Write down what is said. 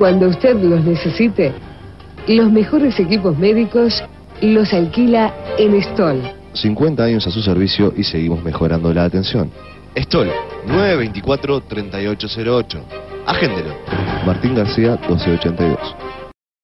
Cuando usted los necesite, los mejores equipos médicos los alquila en Stoll. 50 años a su servicio y seguimos mejorando la atención. Stoll, 924-3808. Agéndelo. Martín García, 1282.